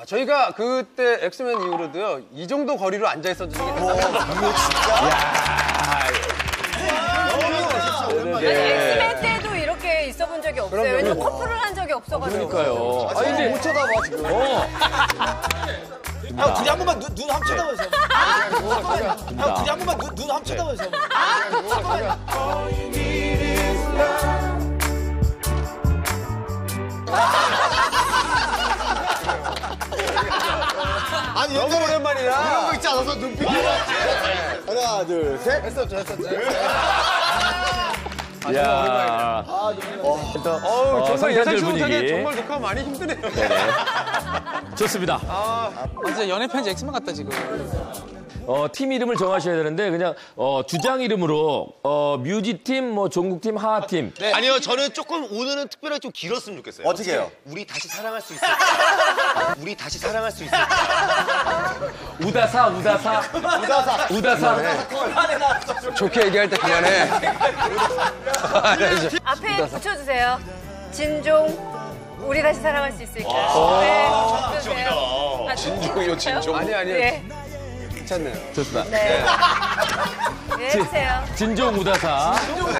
저희가 그때 엑스맨 이후로도요, 이 정도 거리로 앉아 있었던 적이 있어요. 아니, 엑스맨 때도 이렇게 있어 본 적이 없어요. 왜냐면 커플을 한 적이 없어가지고. 그러니까요. 아니, 근데 못 쳐다봐, 지금. 형, 둘이 한 번만 눈 한번 쳐다보세요. 형, 둘이 한 번만 눈 한번 쳐다보세요. 아니, 너무 오랜만이라. 이런 거 있지 않아서 눈빛이. 하나, 둘, 셋. 했었죠. 야. 정말 상쾌한 예상치 분위기. 못하게 정말 녹화 많이 힘드네요. 좋습니다. 진짜 연애 편지 엑스맨 같다 지금. 팀 이름을 정하셔야 되는데 그냥 주장 이름으로 뮤지팀, 뭐 종국팀, 하하팀. 네. 아니요, 저는 조금 오늘은 특별하게 좀 길었으면 좋겠어요. 어떻게 해요? 우리 다시 사랑할 수 있을까? 우리 다시 사랑할 수 있을까? 우다사. 좋게 얘기할 때 그만해. 앞에 붙여주세요. 진종, 우리 다시 사랑할 수 있을까? 네, 붙여주세요. 진종이요, 진종? 아니요. 네, 괜찮네요. 좋습니다. 네. 네, 해주세요. 진종 우다사.